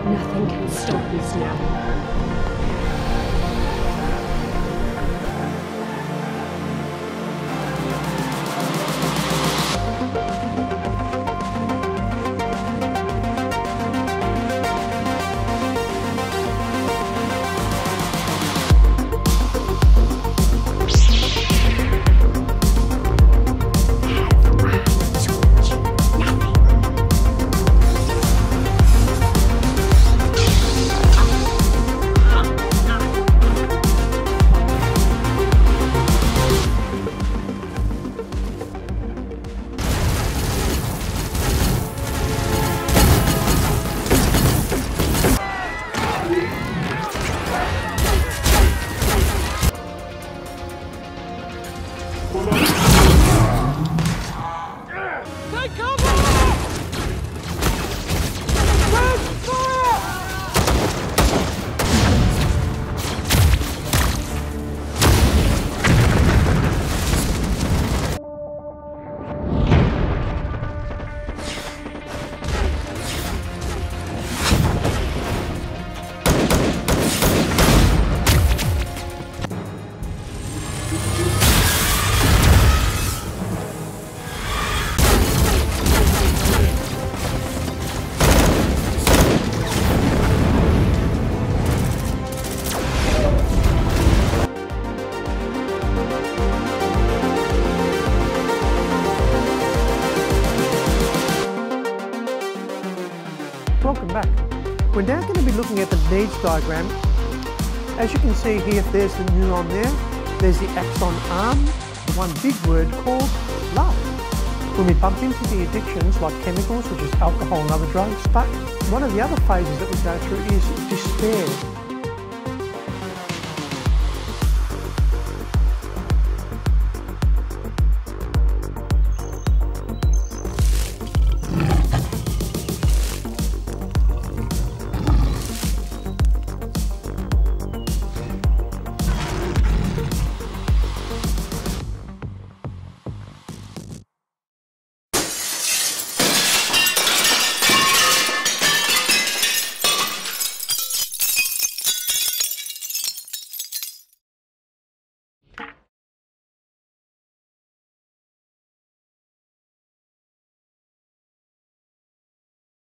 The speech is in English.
Nothing can stop us now. Welcome back. We're now going to be looking at the needs diagram. As you can see here, there's the neuron there, there's the axon arm, the one big word called love. When we bump into the addictions like chemicals such as alcohol and other drugs, but one of the other phases that we go through is despair.